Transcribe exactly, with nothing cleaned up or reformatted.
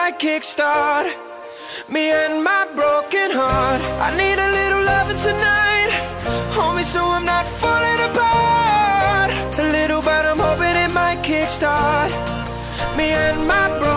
might kickstart me and my broken heart. I need a little loving tonight, homie, so I'm not falling apart. A little, but I'm hoping it might kickstart me and my broken